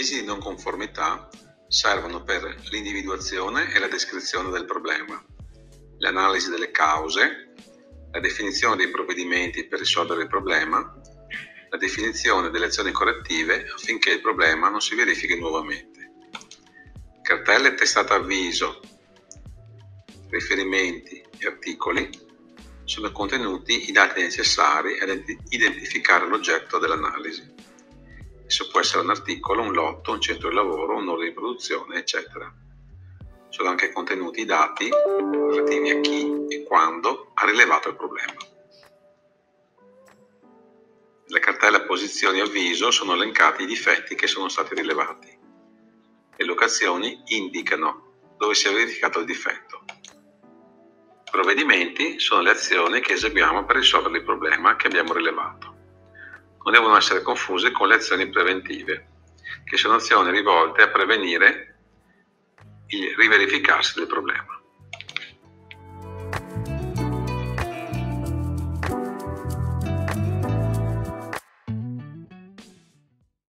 avvisi di non conformità servono per l'individuazione e la descrizione del problema, l'analisi delle cause, la definizione dei provvedimenti per risolvere il problema, la definizione delle azioni correttive affinché il problema non si verifichi nuovamente. Cartelle testata avviso, riferimenti e articoli sono contenuti i dati necessari ad identificare l'oggetto dell'analisi. Esso può essere un articolo, un lotto, un centro di lavoro, un ordine di produzione, eccetera. Sono anche contenuti i dati relativi a chi e quando ha rilevato il problema. Nelle cartelle posizioni avviso sono elencati i difetti che sono stati rilevati. Le locazioni indicano dove si è verificato il difetto. I provvedimenti sono le azioni che eseguiamo per risolvere il problema che abbiamo rilevato. Non devono essere confuse con le azioni preventive, che sono azioni rivolte a prevenire il riverificarsi del problema.